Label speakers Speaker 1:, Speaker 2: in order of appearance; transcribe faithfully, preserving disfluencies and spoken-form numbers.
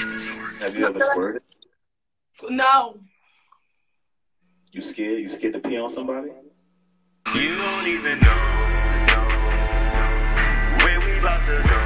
Speaker 1: Have you ever squirted?
Speaker 2: No.
Speaker 1: You scared? You scared to pee on somebody?
Speaker 3: You don't even know where we about to go.